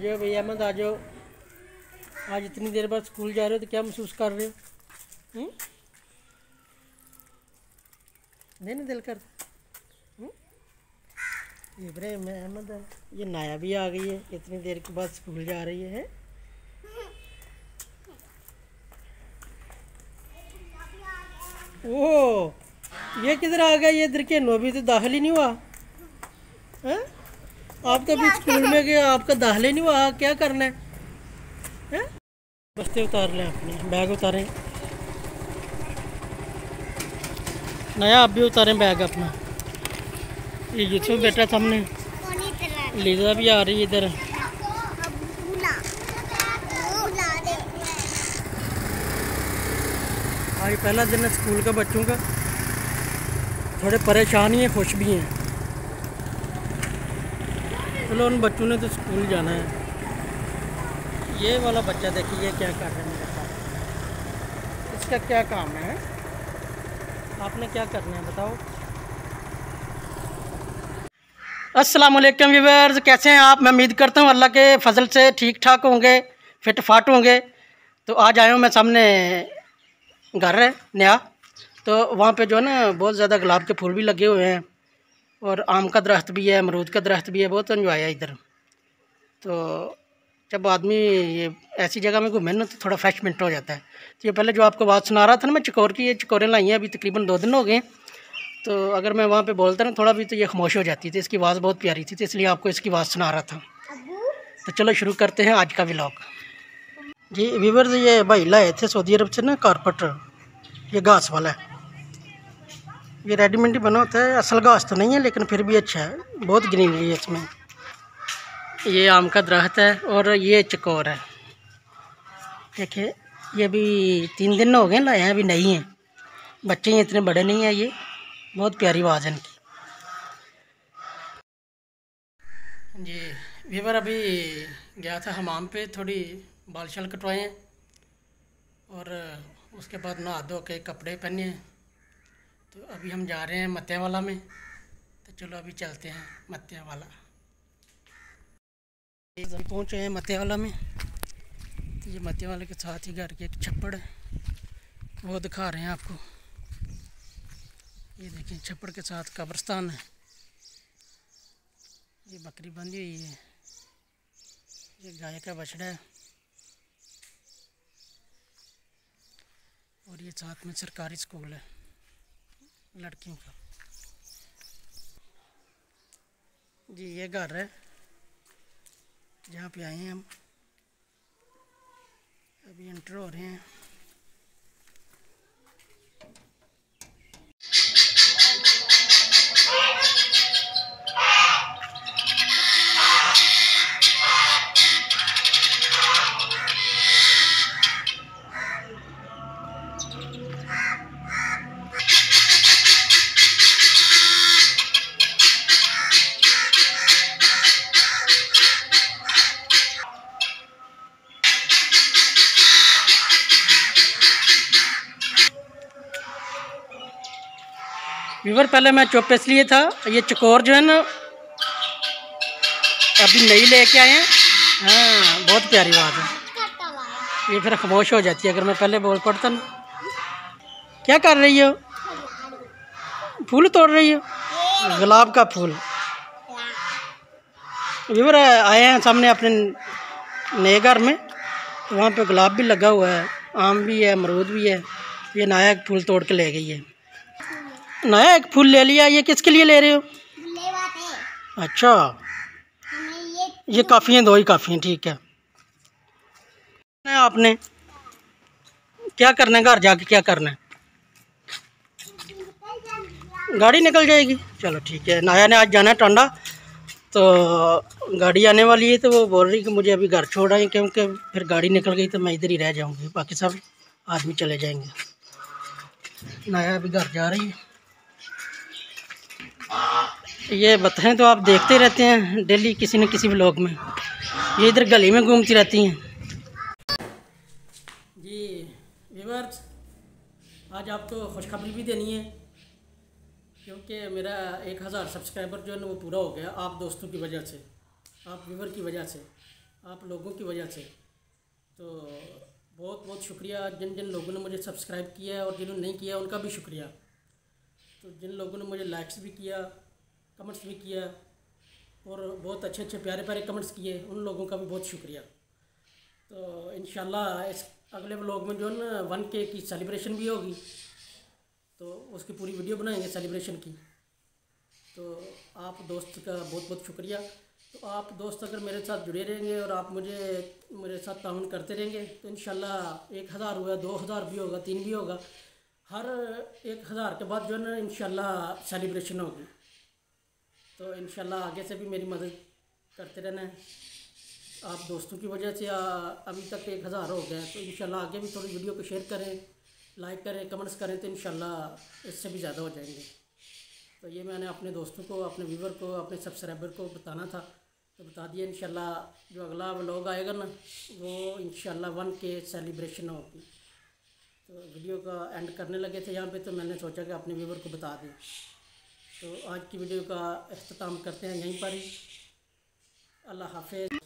जाओ भैया अहमद, आ जाओ। आज इतनी देर बाद स्कूल जा रहे हो तो क्या महसूस कर रहे हो? नहीं दिल कर। इब्राहिम अहमद है, ये नाया भी आ गई है, इतनी देर के बाद स्कूल जा रही है। ओह, ये किधर आ गया? ये इधर के नो भी तो दाखिल ही नहीं हुआ है? आप तो अभी स्कूल में गए, आपका दाखिल ही नहीं हुआ, क्या करना है? बस्ते उतार लें, अपने बैग उतारें। नया आप भी उतारें बैग अपना। ये यूसुफ बेटा सामने, लीजा भी आ रही है इधर। आज पहला दिन है स्कूल का बच्चों का, थोड़े परेशान ही हैं, खुश भी हैं। चलो उन बच्चों ने तो स्कूल जाना है। ये वाला बच्चा देखिए क्या कर रहा है मेरे साथ, इसका क्या काम है? आपने क्या करना है बताओ। अस्सलाम वालेकुम व्यूअर्स, कैसे हैं आप? मैं उम्मीद करता हूँ अल्लाह के फजल से ठीक ठाक होंगे, फिट फाट होंगे। तो आज आया हूँ मैं, सामने घर है नया, तो वहाँ पे जो है ना बहुत ज़्यादा गुलाब के फूल भी लगे हुए हैं और आम का दरख्त भी है, अमरूद का दरख्त भी है, बहुत एंजॉय है इधर। तो जब आदमी ये ऐसी जगह में घूमे ना तो थोड़ा फ्रेशमेंट हो जाता है। तो ये पहले जो आपको बात सुना रहा था ना मैं चकोर की, ये चकोरें लाई हैं अभी तकरीबन 2 दिन हो गए। तो अगर मैं वहाँ पे बोलता ना थोड़ा भी तो ये खामोश हो जाती थी, इसकी आवाज़ बहुत प्यारी थी, तो इसलिए आपको इसकी आवाज़ सुना रहा था। तो चलो शुरू करते हैं आज का व्लॉग। जी व्यूअर्स, ये भाई लाए थे सऊदी अरब से ना कारपेंटर, ये घास वाला है। ये रेडीमेड ही बना होता है, असल घास तो नहीं है लेकिन फिर भी अच्छा है, बहुत ग्रीनरी है इसमें। ये आम का दरख्त है और ये चकोर है। देखिए ये भी 3 दिन हो गए लाए हैं, अभी नहीं है, बच्चे ही इतने बड़े नहीं हैं। ये बहुत प्यारी आवाज़ है इनकी। जी व्यूअर, अभी गया था हमाम पे, थोड़ी बाल शाल कटवाए हैं और उसके बाद नहा धो के कपड़े पहने हैं। तो अभी हम जा रहे हैं मत्या वाला में, तो चलो अभी चलते हैं मत्या वाला। हम पहुँचे हैं मत्या वाला में। तो ये मत्या वाले के साथ ही घर की एक छप्पड़ है, वो दिखा रहे हैं आपको। ये देखें छप्पड़ के साथ कब्रिस्तान है। ये बकरी बंधी हुई है, ये गाय का बछड़ा है और ये साथ में सरकारी स्कूल है लड़कियों का। जी ये घर है जहाँ पे आए हैं हम, अभी एंटर हो रहे हैं। व्यूअर पहले मैं चुप इसलिए था, ये चकोर जो है ना अभी नई लेके आए हैं। हाँ बहुत प्यारी बात है, ये फिर खामोश हो जाती है अगर मैं पहले बोल पड़ता ना। क्या कर रही हो? फूल तोड़ रही हो? गुलाब का फूल। व्यूअर आए हैं सामने अपने नए घर में, तो वहाँ पे गुलाब भी लगा हुआ है, आम भी है, अमरूद भी है। ये नया एक फूल तोड़ के ले गई है। नया एक फूल ले लिया, ये किसके लिए ले रहे हो? अच्छा ये काफ़ी हैं, 2 ही काफ़ी हैं, ठीक है। आपने क्या करना है घर जाके, क्या करना है? गाड़ी निकल जाएगी, चलो ठीक है। नाया ने आज जाना है टांडा, तो गाड़ी आने वाली है, तो वो बोल रही कि मुझे अभी घर छोड़ आए, क्योंकि फिर गाड़ी निकल गई तो मैं इधर ही रह जाऊंगी, बाकी सब आदमी चले जाएंगे। नाया अभी घर जा रही है। ये बताएं तो आप देखते रहते हैं डेली किसी न किसी व्लॉग में, ये इधर गली में घूमती रहती हैं। जी व्यूअर्स, आज आपको खुशखबरी भी देनी है, क्योंकि मेरा 1000 सब्सक्राइबर जो है ना वो पूरा हो गया, आप दोस्तों की वजह से, आप व्यूअर की वजह से। आप लोगों की वजह से। तो बहुत बहुत शुक्रिया जिन जिन लोगों ने मुझे सब्सक्राइब किया है, और जिन्होंने नहीं किया उनका भी शुक्रिया। तो जिन लोगों ने मुझे लाइक्स भी किया, कमेंट्स भी किया, और बहुत अच्छे अच्छे प्यारे प्यारे कमेंट्स किए, उन लोगों का भी बहुत शुक्रिया। तो इंशाल्लाह इस अगले व्लॉग में जो है ना 1K की सेलिब्रेशन भी होगी, तो उसकी पूरी वीडियो बनाएंगे सेलिब्रेशन की। तो आप दोस्त का बहुत बहुत शुक्रिया। तो आप दोस्त अगर मेरे साथ जुड़े रहेंगे और आप मेरे साथ ताउन करते रहेंगे, तो इंशाल्लाह 1000 हुआ, 2000 भी होगा, 3 भी होगा, हर 1000 के बाद जो है ना इंशाल्लाह सेलिब्रेशन होगी। तो इंशाल्लाह आगे से भी मेरी मदद करते रहना है। आप दोस्तों की वजह से अभी तक 1000 हो गए, तो इंशाल्लाह आगे भी थोड़ी वीडियो को शेयर करें, लाइक करें, कमेंट्स करें, तो इंशाल्लाह इससे भी ज़्यादा हो जाएंगे। तो ये मैंने अपने दोस्तों को, अपने व्यूवर को, अपने सब्सक्राइबर को बताना था, तो बता दिया। इंशाल्लाह जो अगला व्लॉग आएगा ना, वो इंशाल्लाह 1K सेलिब्रेशन होगी। तो वीडियो का एंड करने लगे थे यहाँ पे, तो मैंने सोचा कि अपने व्यूवर को बता दें। तो आज की वीडियो का अख्ताम करते हैं यहीं पर ही। अल्लाह हाफ़िज़।